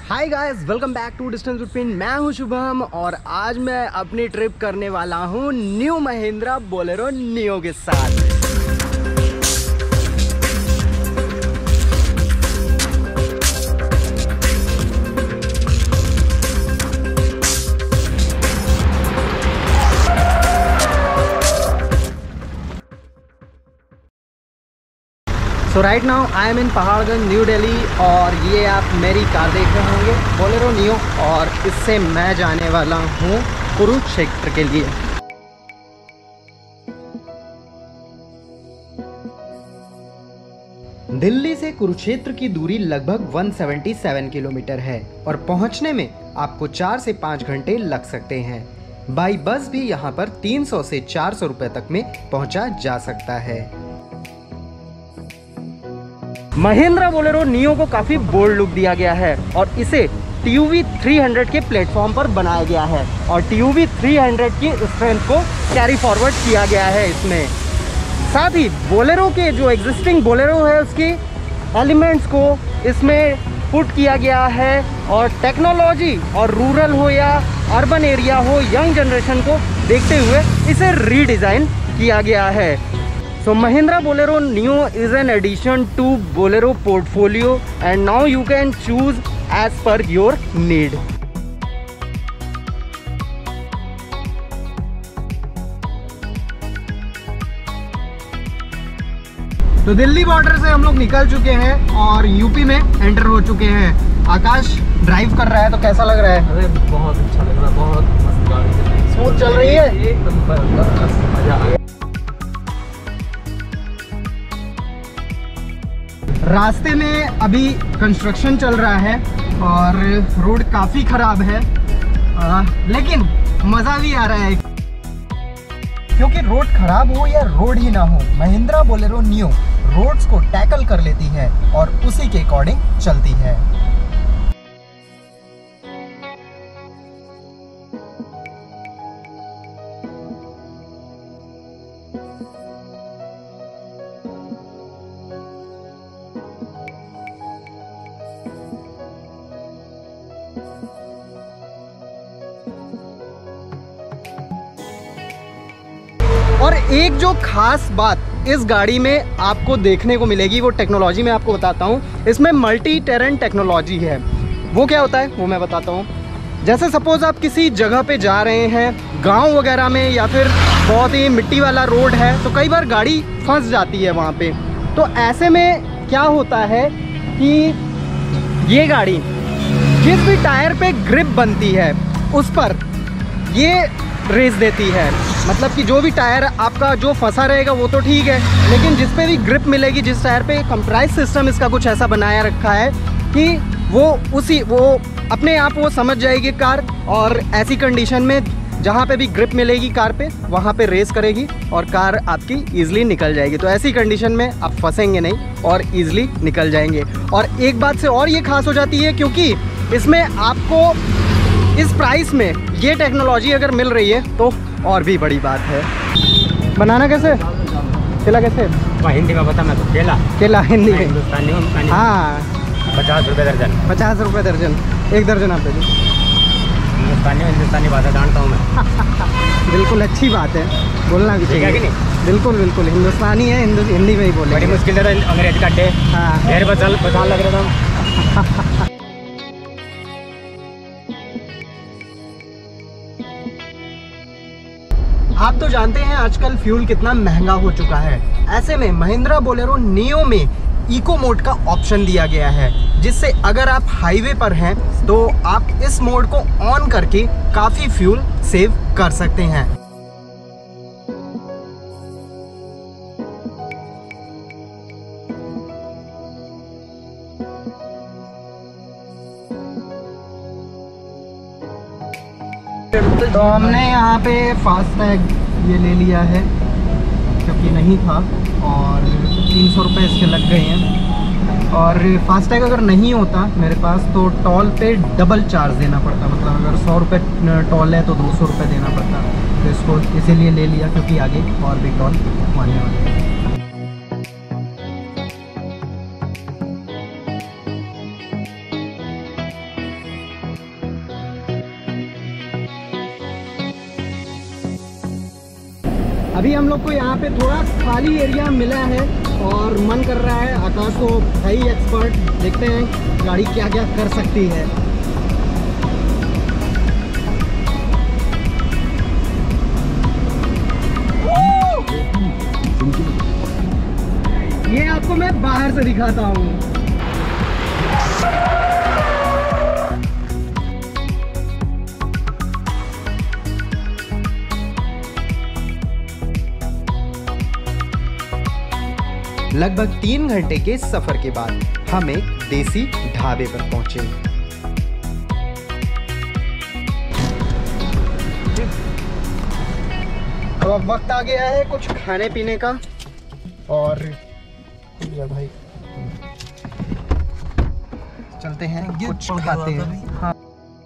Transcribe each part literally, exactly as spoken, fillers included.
Hi guys, welcome back to distance between. मैं हूं शुभम और आज मैं अपनी ट्रिप करने वाला हूं न्यू महिंद्रा बोलेरो नियो के साथ। So right now I am in Paharganj new Delhi और ये आप मेरी कार देख रहे होंगे बोलेरो नियो, और इससे मैं जाने वाला हूँ कुरुक्षेत्र के लिए। दिल्ली से कुरुक्षेत्र की दूरी लगभग एक सौ सतहत्तर किलोमीटर है और पहुंचने में आपको चार से पाँच घंटे लग सकते हैं। बाई बस भी यहाँ पर तीन सौ से चार सौ रुपए तक में पहुंचा जा सकता है। महिंद्रा बोलेरो नियो को काफी बोल्ड लुक दिया गया है और इसे T U V three hundred के प्लेटफॉर्म पर बनाया गया है और T U V three hundred की स्ट्रेंथ को कैरी फॉरवर्ड किया गया है इसमें। साथ ही बोलेरो के जो एग्जिस्टिंग बोलेरो है उसके एलिमेंट्स को इसमें पुट किया गया है और टेक्नोलॉजी और रूरल हो या अर्बन एरिया हो, यंग जनरेशन को देखते हुए इसे रीडिज़ाइन किया गया है। So Mahindra Bolero Neo is an addition to Bolero portfolio and now you can choose as per your need. तो दिल्ली बॉर्डर से हम लोग निकल चुके हैं और यूपी में एंटर हो चुके हैं। आकाश ड्राइव कर रहा है, तो कैसा लग रहा है? अरे बहुत अच्छा लग रहा है, बहुत मस्त गाड़ी स्मूथ चल रही है, एक नंबर, मजा आ गया। रास्ते में अभी कंस्ट्रक्शन चल रहा है और रोड काफ़ी ख़राब है, आ, लेकिन मज़ा भी आ रहा है क्योंकि रोड ख़राब हो या रोड ही ना हो, महिंद्रा बोलेरो नियो रोड्स को टैकल कर लेती है और उसी के अकॉर्डिंग चलती है। और एक जो खास बात इस गाड़ी में आपको देखने को मिलेगी वो टेक्नोलॉजी में आपको बताता हूँ। इसमें मल्टी टेरेन टेक्नोलॉजी है। वो क्या होता है वो मैं बताता हूँ। जैसे सपोज आप किसी जगह पे जा रहे हैं गांव वगैरह में या फिर बहुत ही मिट्टी वाला रोड है, तो कई बार गाड़ी फंस जाती है वहाँ पे। तो ऐसे में क्या होता है कि ये गाड़ी जिस भी टायर पे ग्रिप बनती है उस पर ये रेस देती है। मतलब कि जो भी टायर आपका जो फंसा रहेगा वो तो ठीक है, लेकिन जिस पे भी ग्रिप मिलेगी, जिस टायर पे कंप्रेस सिस्टम इसका कुछ ऐसा बनाया रखा है कि वो उसी वो अपने आप वो समझ जाएगी कार, और ऐसी कंडीशन में जहाँ पे भी ग्रिप मिलेगी कार पे वहाँ पे रेस करेगी और कार आपकी ईजिली निकल जाएगी। तो ऐसी कंडीशन में आप फंसेंगे नहीं और ईजिली निकल जाएंगे। और एक बात से और ये खास हो जाती है क्योंकि इसमें आपको इस प्राइस में ये टेक्नोलॉजी अगर मिल रही है तो और भी बड़ी बात है। बनाना कैसे, केला कैसे? हिंदी में बता, मैं तो केला केला हिंदी में, हिंदुस्तानी में हाँ पचास रुपये दर्जन। पचास रुपये दर्जन, एक दर्जन आप दे दो। हिंदुस्तानी हिंदुस्तानी भाषा जानता हूँ मैं। बिल्कुल अच्छी बात है, बोलना भी ठीक है कि नहीं? बिल्कुल बिल्कुल हिंदुस्तानी है, हिंदू हिंदी में ही बोले। बड़ी मुश्किल है अंग्रेज का डे। हाँ मेरे बचाल बचाल लग रहा था। आप तो जानते हैं आजकल फ्यूल कितना महंगा हो चुका है। ऐसे में महिंद्रा बोलेरो नियो में इको मोड का ऑप्शन दिया गया है, जिससे अगर आप हाईवे पर हैं तो आप इस मोड को ऑन करके काफ़ी फ्यूल सेव कर सकते हैं। तो हमने यहाँ पे फास्टैग ये ले लिया है क्योंकि नहीं था और तीन सौ रुपये इसके लग गए हैं। और फास्टैग अगर नहीं होता मेरे पास तो टोल पे डबल चार्ज देना पड़ता, मतलब अगर सौ रुपये टोल है तो दो सौ रुपये देना पड़ता। तो इसको इसीलिए ले लिया क्योंकि आगे और भी टोल आने वाले हैं। अभी हम लोग को यहाँ पे थोड़ा खाली एरिया मिला है और मन कर रहा है, आकाश तो है ही एक्सपर्ट, देखते हैं गाड़ी क्या क्या कर सकती है। ये आपको मैं बाहर से दिखाता हूँ। लगभग तीन घंटे के सफर के बाद हम एक देसी ढाबे पर पहुंचे। अब वक्त आ गया है कुछ खाने पीने का और भाई चलते हैं कुछ खाते हैं। हाँ।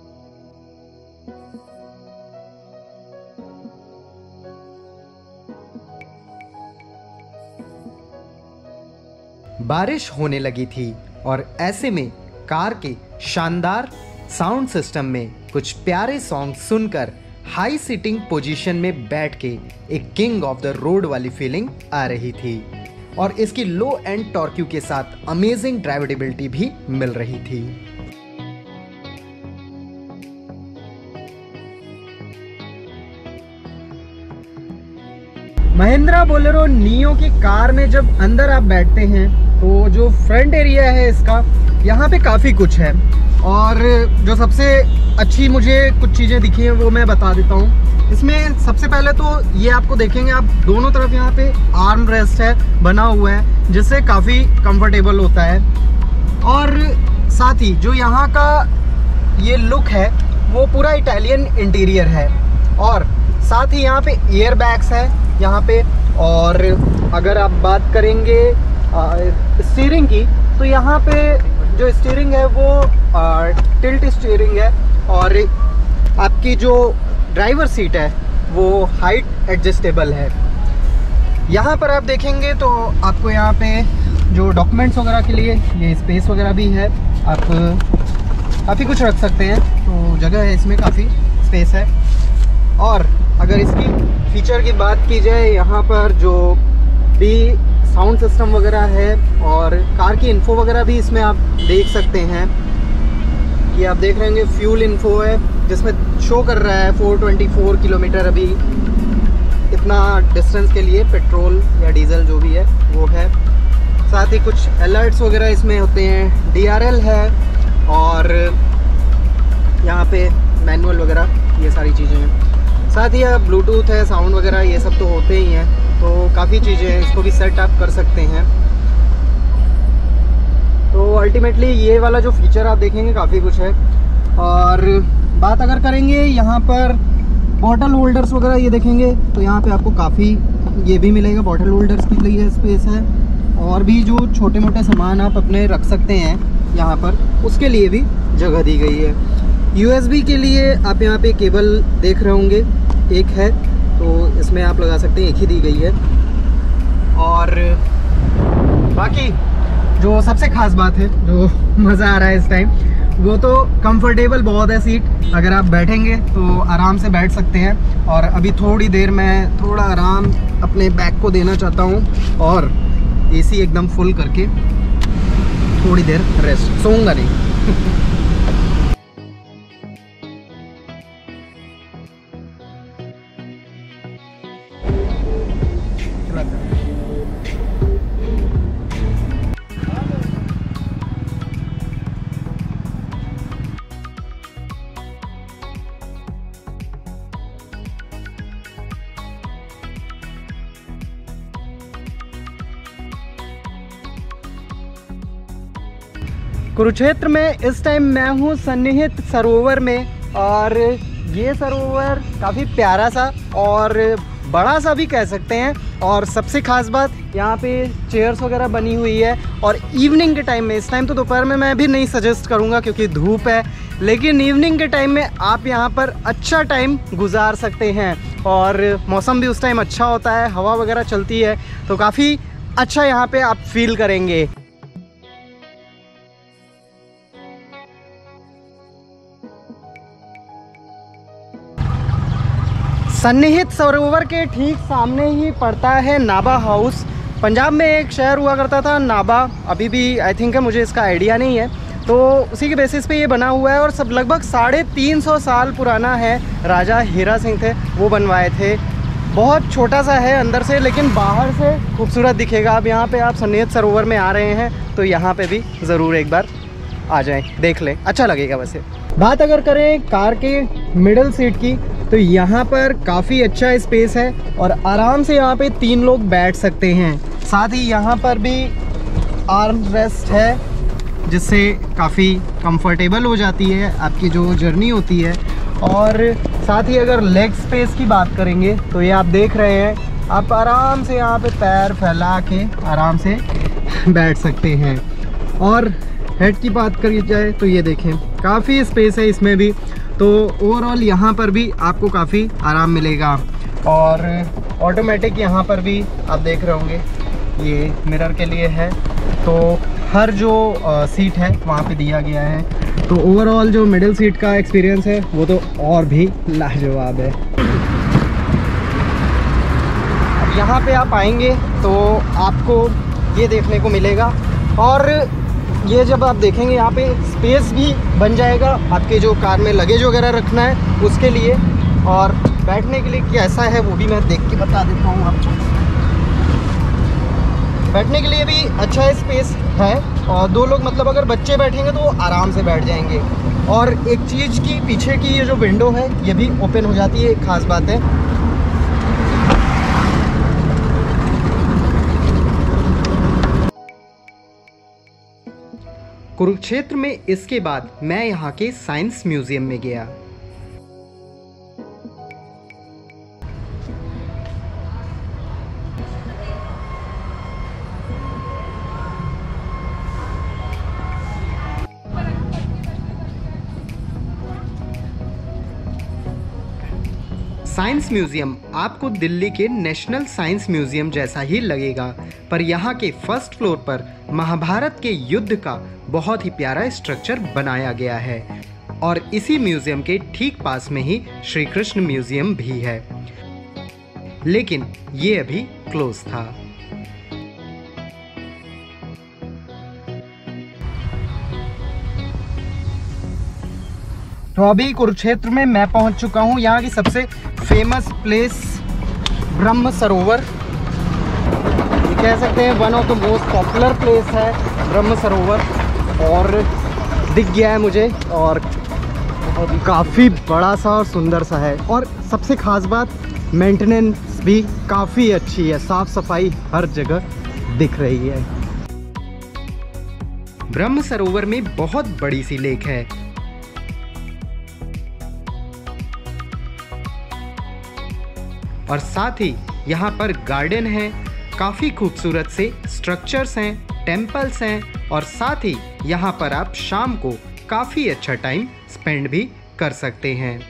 बारिश होने लगी थी और ऐसे में कार के शानदार साउंड सिस्टम में कुछ प्यारे सॉन्ग सुनकर हाई सीटिंग पोजीशन में बैठ के एक किंग ऑफ द रोड वाली फीलिंग आ रही थी और इसकी लो एंड टॉर्क्यू के साथ अमेजिंग ड्राइवेबिलिटी भी मिल रही थी। महिंद्रा बोलेरो नियो की कार में जब अंदर आप बैठते हैं तो जो फ्रंट एरिया है इसका, यहाँ पे काफ़ी कुछ है और जो सबसे अच्छी मुझे कुछ चीज़ें दिखी हैं वो मैं बता देता हूँ। इसमें सबसे पहले तो ये आपको देखेंगे आप दोनों तरफ यहाँ पे आर्म रेस्ट है बना हुआ है जिससे काफ़ी कंफर्टेबल होता है और साथ ही जो यहाँ का ये लुक है वो पूरा इटालियन इंटीरियर है और साथ ही यहाँ पे एयर बैग्स है यहाँ पे। और अगर आप बात करेंगे स्टीयरिंग की तो यहाँ पे जो स्टीयरिंग है वो आ, टिल्ट स्टीयरिंग है और आपकी जो ड्राइवर सीट है वो हाइट एडजस्टेबल है। यहाँ पर आप देखेंगे तो आपको यहाँ पे जो डॉक्यूमेंट्स वगैरह के लिए ये स्पेस वगैरह भी है, आप काफ़ी कुछ रख सकते हैं, तो जगह है इसमें, काफ़ी स्पेस है। और अगर इसकी फीचर की बात की जाए, यहाँ पर जो भी साउंड सिस्टम वगैरह है और कार की इन्फो वगैरह भी इसमें आप देख सकते हैं कि आप देख रहे होंगे फ्यूल इन्फो है जिसमें शो कर रहा है चार सौ चौबीस किलोमीटर अभी इतना डिस्टेंस के लिए पेट्रोल या डीजल जो भी है वो है। साथ ही कुछ अलर्ट्स वगैरह इसमें होते हैं, डी आर एल है और यहाँ पे मैनुअल वगैरह ये सारी चीज़ें हैं। साथ ही आप ब्लूटूथ है, साउंड वगैरह ये सब तो होते ही हैं, तो काफ़ी चीज़ें हैं, इसको भी सेट आप कर सकते हैं। तो अल्टीमेटली ये वाला जो फीचर आप देखेंगे काफ़ी कुछ है। और बात अगर करेंगे यहाँ पर बॉटल होल्डर्स वगैरह ये देखेंगे तो यहाँ पे आपको काफ़ी ये भी मिलेगा, बॉटल होल्डर्स के लिए स्पेस है और भी जो छोटे मोटे सामान आप अपने रख सकते हैं यहाँ पर उसके लिए भी जगह दी गई है। यू एस बी के लिए आप यहाँ पे केबल देख रहे होंगे, एक है तो इसमें आप लगा सकते हैं, एक ही दी गई है। और बाकी जो सबसे ख़ास बात है, जो मज़ा आ रहा है इस टाइम, वो तो कंफर्टेबल बहुत है सीट। अगर आप बैठेंगे तो आराम से बैठ सकते हैं। और अभी थोड़ी देर मैं थोड़ा आराम अपने बैक को देना चाहता हूँ और एसी एकदम फुल करके थोड़ी देर रेस्ट, सोऊंगा नहीं। कुरुक्षेत्र में इस टाइम मैं हूँ सन्निहित सरोवर में और ये सरोवर काफ़ी प्यारा सा और बड़ा सा भी कह सकते हैं। और सबसे ख़ास बात यहाँ पे चेयर्स वगैरह बनी हुई है और इवनिंग के टाइम में, इस टाइम तो दोपहर में मैं भी नहीं सजेस्ट करूँगा क्योंकि धूप है, लेकिन इवनिंग के टाइम में आप यहाँ पर अच्छा टाइम गुजार सकते हैं और मौसम भी उस टाइम अच्छा होता है, हवा वगैरह चलती है तो काफ़ी अच्छा यहाँ पे आप फील करेंगे। सन्निहित सरोवर के ठीक सामने ही पड़ता है नाभा हाउस। पंजाब में एक शहर हुआ करता था नाभा, अभी भी आई थिंक है, मुझे इसका आइडिया नहीं है। तो उसी के बेसिस पे ये बना हुआ है और सब लगभग साढ़े तीन सौ साल पुराना है। राजा हीरा सिंह थे वो बनवाए थे। बहुत छोटा सा है अंदर से, लेकिन बाहर से खूबसूरत दिखेगा। अब यहाँ पे आप सन्निहित सरोवर में आ रहे हैं तो यहाँ पे भी ज़रूर एक बार आ जाएं, देख लें, अच्छा लगेगा। वैसे बात अगर करें कार के मिडल सीट की तो यहाँ पर काफ़ी अच्छा स्पेस है और आराम से यहाँ पे तीन लोग बैठ सकते हैं। साथ ही यहाँ पर भी आर्म रेस्ट है जिससे काफ़ी कंफर्टेबल हो जाती है आपकी जो जर्नी होती है। और साथ ही अगर लेग स्पेस की बात करेंगे तो ये आप देख रहे हैं, आप आराम से यहाँ पे पैर फैला के आराम से बैठ सकते हैं। और हेड की बात करी जाए तो ये देखें काफ़ी स्पेस है इसमें भी, तो ओवरऑल यहाँ पर भी आपको काफ़ी आराम मिलेगा। और ऑटोमेटिक यहाँ पर भी आप देख रहे होंगे ये मिरर के लिए है, तो हर जो आ, सीट है वहाँ पे दिया गया है। तो ओवरऑल जो मिडिल सीट का एक्सपीरियंस है वो तो और भी लाजवाब है। अब यहाँ पे आप आएंगे तो आपको ये देखने को मिलेगा और ये जब आप देखेंगे यहाँ पे स्पेस भी बन जाएगा आपके जो कार में लगेज वगैरह रखना है उसके लिए। और बैठने के लिए कैसा है वो भी मैं देख के बता देता हूँ आपको। बैठने के लिए भी अच्छा स्पेस है और दो लोग, मतलब अगर बच्चे बैठेंगे तो वो आराम से बैठ जाएंगे। और एक चीज़ की पीछे की ये जो विंडो है ये भी ओपन हो जाती है, एक ख़ास बात है। कुरुक्षेत्र में इसके बाद मैं यहाँ के साइंस म्यूजियम में गया। साइंस म्यूजियम आपको दिल्ली के नेशनल साइंस म्यूजियम जैसा ही लगेगा, पर यहाँ के फर्स्ट फ्लोर पर महाभारत के युद्ध का बहुत ही प्यारा स्ट्रक्चर बनाया गया है। और इसी म्यूजियम के ठीक पास में ही श्री कृष्ण म्यूजियम भी है, लेकिन ये अभी क्लोज था। तो अभी कुरुक्षेत्र में मैं पहुंच चुका हूं। यहाँ की सबसे फेमस प्लेस ब्रह्म सरोवर, ये कह सकते हैं one of the most popular place है ब्रह्म सरोवर। और दिख गया है मुझे और काफ़ी बड़ा सा और सुंदर सा है। और सबसे ख़ास बात, मेंटेनेंस भी काफ़ी अच्छी है, साफ़ सफाई हर जगह दिख रही है। ब्रह्म सरोवर में बहुत बड़ी सी लेक है और साथ ही यहाँ पर गार्डन है, काफ़ी खूबसूरत से स्ट्रक्चर्स हैं, टेम्पल्स हैं और साथ ही यहाँ पर आप शाम को काफ़ी अच्छा टाइम स्पेंड भी कर सकते हैं।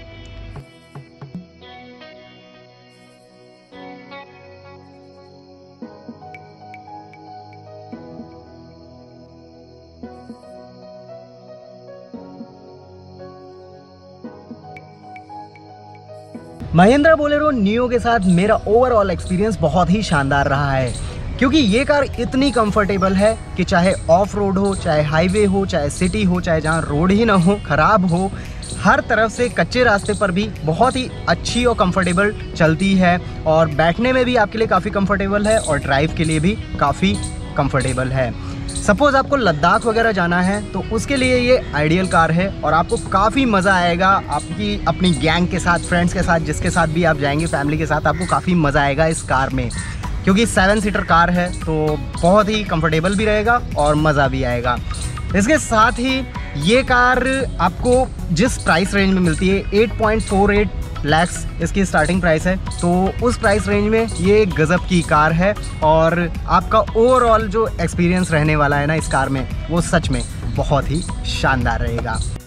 महिंद्रा बोलेरो नियो के साथ मेरा ओवरऑल एक्सपीरियंस बहुत ही शानदार रहा है, क्योंकि ये कार इतनी कंफर्टेबल है कि चाहे ऑफ रोड हो, चाहे हाईवे हो, चाहे सिटी हो, चाहे जहाँ रोड ही ना हो, ख़राब हो, हर तरफ से कच्चे रास्ते पर भी बहुत ही अच्छी और कंफर्टेबल चलती है। और बैठने में भी आपके लिए काफ़ी कंफर्टेबल है और ड्राइव के लिए भी काफ़ी कंफर्टेबल है। सपोज़ आपको लद्दाख वगैरह जाना है तो उसके लिए ये आइडियल कार है और आपको काफ़ी मज़ा आएगा। आपकी अपनी गैंग के साथ, फ्रेंड्स के साथ, जिसके साथ भी आप जाएंगे, फैमिली के साथ, आपको काफ़ी मज़ा आएगा इस कार में, क्योंकि सेवन सीटर कार है तो बहुत ही कंफर्टेबल भी रहेगा और मज़ा भी आएगा। इसके साथ ही ये कार आपको जिस प्राइस रेंज में मिलती है, eight point four eight lakhs इसकी स्टार्टिंग प्राइस है, तो उस प्राइस रेंज में ये गज़ब की कार है। और आपका ओवरऑल जो एक्सपीरियंस रहने वाला है ना इस कार में, वो सच में बहुत ही शानदार रहेगा।